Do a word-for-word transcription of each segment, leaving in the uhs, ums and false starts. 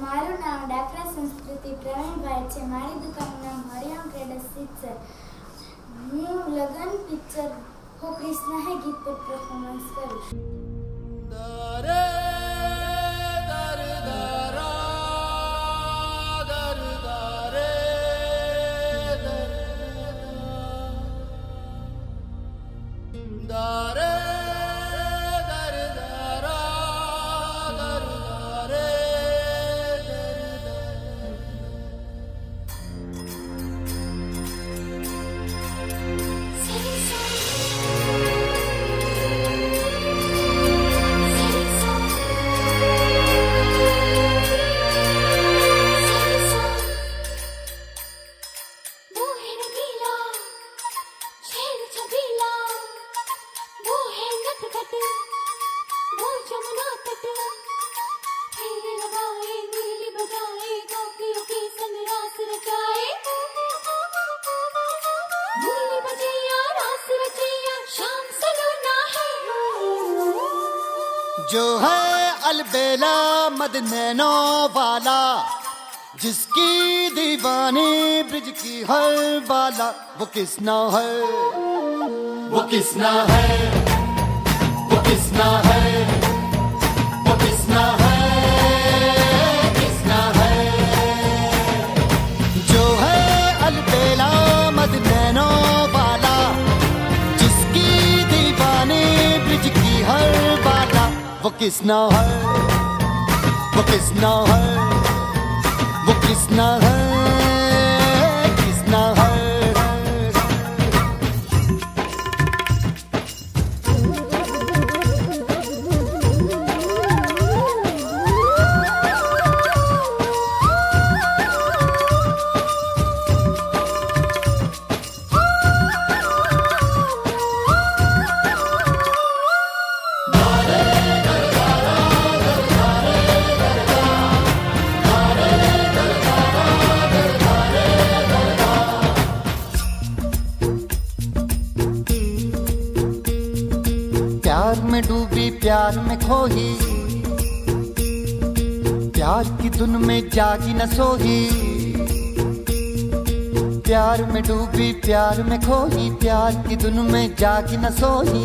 મારું નામ ડાકરા સંસ્કૃતિ પ્રવીણભાઈ છે. મારી દુકાનનું નામ હરિયામ ટ્રેડર્સ સિત્સર. હું લગન પિક્ચર હો કૃષ્ણ હે ગીત પર પરફોર્મન્સ કરીશ. जो है अलबेला मद नैनों वाला, जिसकी दीवानी ब्रिज की हर बाला, वो किसना है, वो किसना है, वो किसना है, वो किसना है, किसना है. जो है अलबेला मद नैनों वाला, जिसकी दीवानी ब्रिज की हर बाला, वो किसना है, वो किसना है, वो किसना है, किसना है. प्यार में डूबी प्यार में खोही, प्यार की धुन में जागी न सोही. प्यार में डूबी प्यार में खोही, प्यार की धुन में जागी न सोही.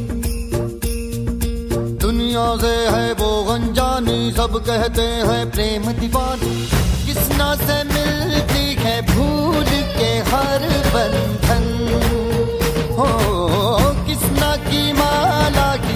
दुनिया से है वो अनजानी, सब कहते हैं प्रेम दीवानी. किसना से मिलती है भूल के हर बंधन, हो किसना की माला